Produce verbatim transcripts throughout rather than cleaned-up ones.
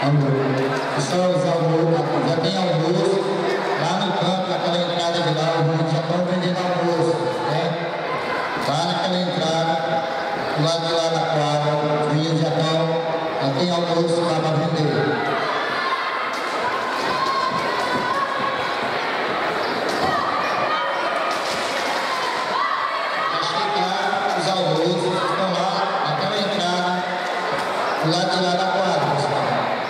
Pessoal, já tem almoço lá no campo, naquela entrada de lá, os já estão vendendo almoço, né? Lá naquela entrada, do lado de lá da quadra, os meninos já estão, já tem almoço lá para vender. Do lado de lá da quadra, pessoal.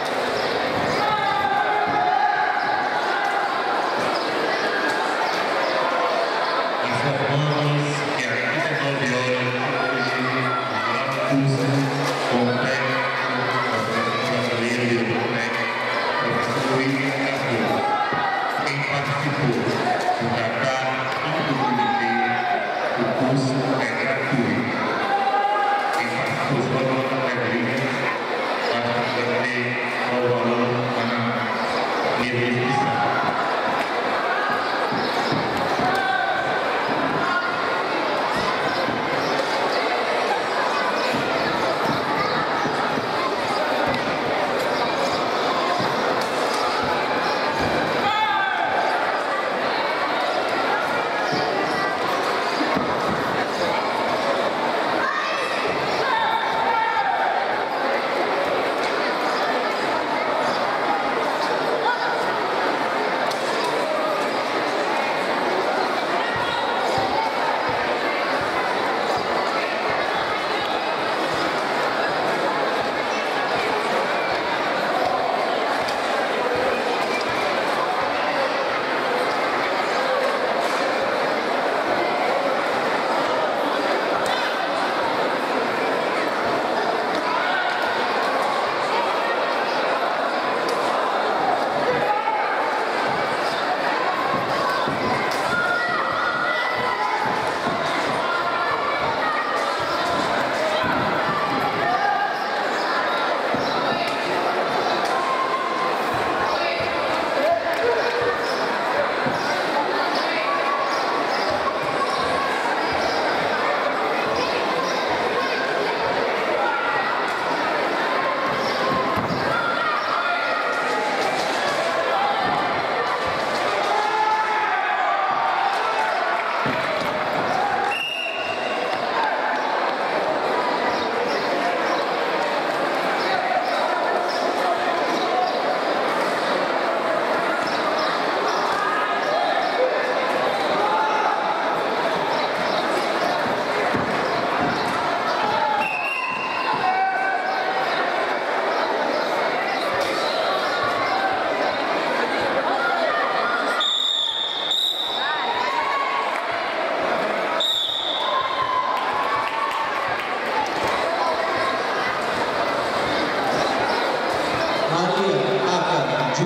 Informamos que às dezenove horas usa com o técnico brasileiro e o técnico professor Luiz Cardoso. Quem participou do Dakar e do comitê, o curso é gratuito. Quem participou do valor da pedrinha ao valor para minha inscrição.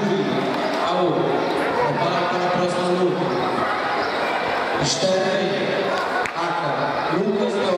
Prepara para a próxima luta. Esteve